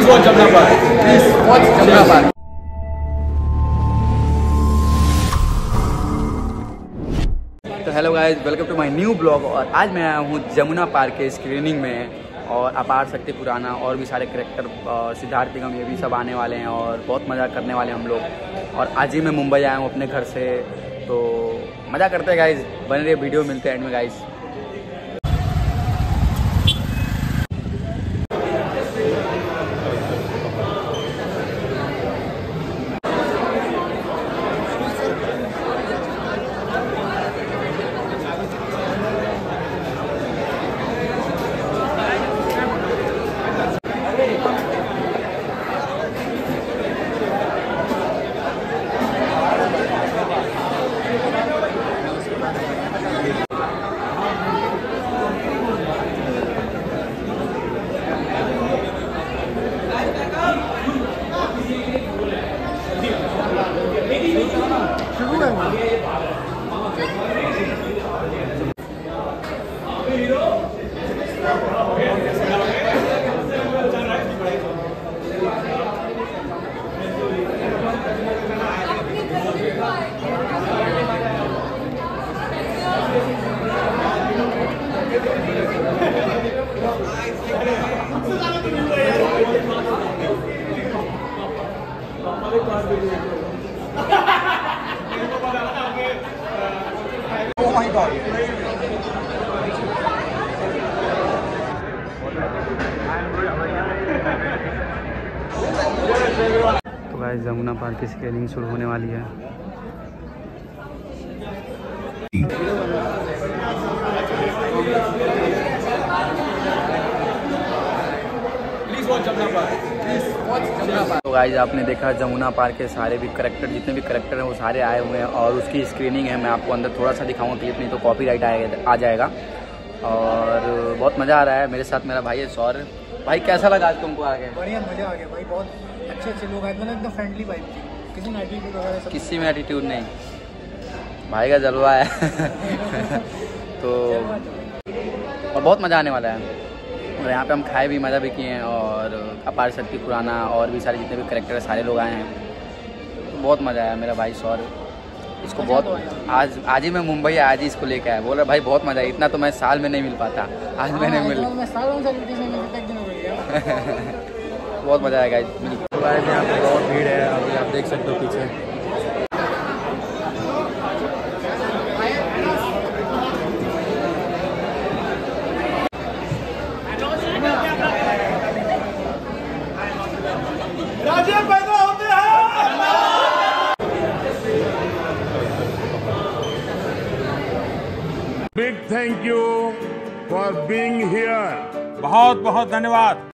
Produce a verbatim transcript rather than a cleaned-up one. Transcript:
Please watch Jamna Park. Please watch Jamna Park. तो hello guys, welcome to my new blog. और आज मैं आया हूँ जमुना पार्क के स्क्रीनिंग में और अपार शक्ति खुराना और भी सारे करेक्टर, सिद्धार्थ निगम, ये भी सब आने वाले हैं और बहुत मज़ा करने वाले हैं हम लोग। और आज ही मैं मुंबई आया हूँ अपने घर से, तो मज़ा करते हैं गाइस। बने रहिए, वीडियो मिलते हैं एंड में गाइस। तो गाइस, जमुना पार्क की स्क्रीनिंग शुरू होने वाली है। तो गाइस, आपने देखा जमुना पार्क के सारे भी करेक्टर, जितने भी करेक्टर हैं वो सारे आए हुए हैं और उसकी स्क्रीनिंग है। मैं आपको अंदर थोड़ा सा दिखाऊंगा क्लिप, नहीं तो कॉपीराइट आ जाएगा। और बहुत मज़ा आ रहा है। मेरे साथ मेरा भाई है सौर। भाई कैसा लगा आज तुमको आके? बढ़िया, मज़ा आ गया भाई। बहुत अच्छे अच्छे लोग आए, मतलब एकदम फ्रेंडली वाइब थी, किसी में एटीट्यूड वगैरह किसी में एटीट्यूड नहीं, भाई का जलवा है। तो और बहुत मज़ा आने वाला है। और यहाँ पे हम खाए भी, मज़ा भी किए हैं। और अपार शक्ति खुराना और भी सारे जितने भी करेक्टर है सारे लोग आए हैं, तो बहुत मज़ा आया। मेरा भाई सौर, इसको बहुत आज आज ही मैं मुंबई आज ही इसको लेके आया। बोल रहा भाई बहुत मज़ा है, इतना तो मैं साल में नहीं मिल पाता, आज मैंने मिल बहुत मज़ा आएगा। यहाँ पे बहुत भीड़ है, अभी आप देख सकते हो पीछे। Big thank you for being here. बहुत बहुत धन्यवाद।